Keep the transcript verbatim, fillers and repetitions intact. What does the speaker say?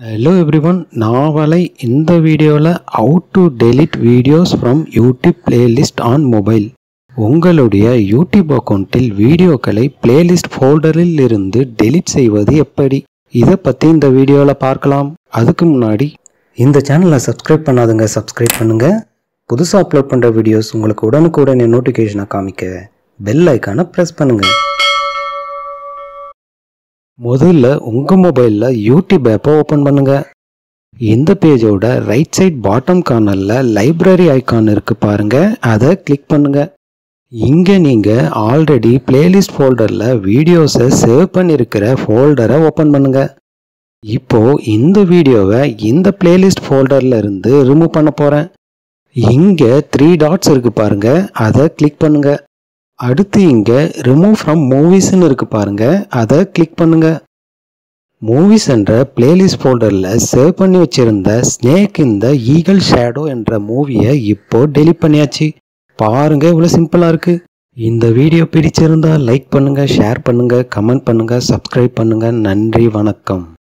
Hello everyone, நாவலை இந்த வீடியோல how to delete videos from YouTube playlist on mobile. உங்களுடைய YouTube அக்கவுண்டில் வீடியோக்களை playlist ஃபோல்டரில் இருந்து delete செய்வது எப்படி? இத பத்தி இந்த வீடியோல பார்க்கலாம். அதுக்கு முன்னாடி இந்த சேனலை சப்ஸ்கிரைப் பண்ணாதவங்க சப்ஸ்கிரைப் பண்ணுங்க. புதுசா அப்லோட் பண்ற வீடியோஸ் உங்களுக்கு உடனுக்குடனே நோட்டிஃபிகேஷனை காமிக்க பெல் ஐகானை பிரஸ் பண்ணுங்க. முதல்ல உங்க மொபைல்ல யூடியூப் ஆப்பை ஓபன் பண்ணுங்க. இந்த பேஜோட ரைட் சைட் பாட்டம் கார்னர்ல லைப்ரரி ஐகான் இருக்கு பாருங்க, அதை கிளிக் பண்ணுங்க. இங்க நீங்க ஆல்ரெடி பிளேலிஸ்ட் ஃபோல்டர்ல வீடியோஸை சேவ் பண்ணிருக்கிற ஃபோல்டரை ஓபன் பண்ணுங்க. இப்போ இந்த வீடியோவை இந்த பிளேலிஸ்ட் ஃபோல்டர்ல இருந்து ரிமூவ் பண்ண போறேன். இங்க த்ரீ டாட்ஸ் இருக்கு பாருங்க, அதை கிளிக் பண்ணுங்க. அடுத்து இங்க ரிமூவ் ஃப்ரம் மூவிஸ்ன்னு இருக்கு பாருங்க, அதை கிளிக் பண்ணுங்க. மூவிஸ் என்ற பிளேலிஸ்ட் ஃபோல்டர்ல சேவ் பண்ணி வச்சிருந்த ஸ்னேக் இந்த ஈகிள் ஷேடோ என்ற மூவியை இப்போ டெலீட் பண்ணியாச்சு. பாருங்க, இவ்வளவு சிம்பிளா இருக்கு. இந்த வீடியோ பிடிச்சிருந்தா லைக் பண்ணுங்க, ஷேர் பண்ணுங்க, கமெண்ட் பண்ணுங்க, சப்ஸ்கிரைப் பண்ணுங்க. நன்றி, வணக்கம்.